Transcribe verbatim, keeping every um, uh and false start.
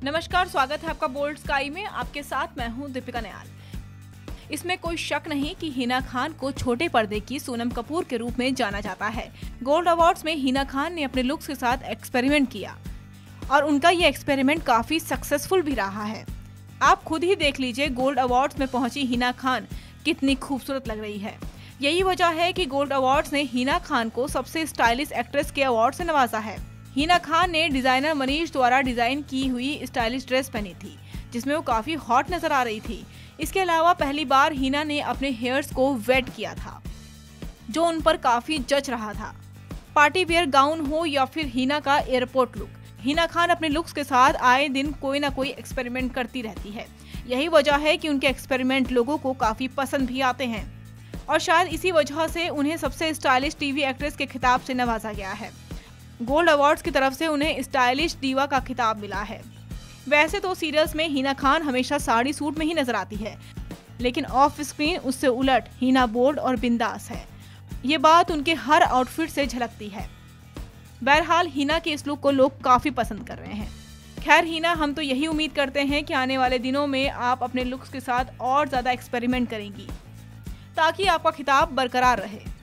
नमस्कार, स्वागत है आपका बोल्ड स्काई में। आपके साथ मैं हूं दीपिका नयाल। इसमें कोई शक नहीं कि हिना खान को छोटे पर्दे की सोनम कपूर के रूप में जाना जाता है। गोल्ड अवार्ड्स में हिना खान ने अपने लुक्स के साथ एक्सपेरिमेंट किया और उनका ये एक्सपेरिमेंट काफी सक्सेसफुल भी रहा है। आप खुद ही देख लीजिए, गोल्ड अवार्ड्स में पहुंची हिना खान कितनी खूबसूरत लग रही है। यही वजह है कि गोल्ड अवार्ड्स ने हिना खान को सबसे स्टाइलिश एक्ट्रेस के अवार्ड से नवाजा है। हिना खान ने डिजाइनर मनीष द्वारा डिजाइन की हुई स्टाइलिश ड्रेस पहनी थी, जिसमें वो काफी हॉट नजर आ रही थी। इसके अलावा पहली बार हिना ने अपने हेयर्स को वेट किया था, जो उन पर काफी जच रहा था। पार्टी वेयर गाउन हो या फिर हिना का एयरपोर्ट लुक, हिना खान अपने लुक्स के साथ आए दिन कोई ना कोई एक्सपेरिमेंट करती रहती है। यही वजह है कि उनके एक्सपेरिमेंट लोगों को काफी पसंद भी आते हैं और शायद इसी वजह से उन्हें सबसे स्टाइलिश टीवी एक्ट्रेस के खिताब से नवाजा गया है। गोल्ड अवार्ड्स की तरफ से उन्हें स्टाइलिश डीवा का खिताब मिला है। वैसे तो सीरियल्स में हिना खान हमेशा साड़ी सूट में ही नजर आती है, लेकिन ऑफ स्क्रीन उससे उलट हिना बोल्ड और बिंदास है। ये बात उनके हर आउटफिट से झलकती है। बहरहाल हिना के इस लुक को लोग काफी पसंद कर रहे हैं। खैर हिना, हम तो यही उम्मीद करते हैं कि आने वाले दिनों में आप अपने लुक्स के साथ और ज्यादा एक्सपेरिमेंट करेंगी, ताकि आपका खिताब बरकरार रहे।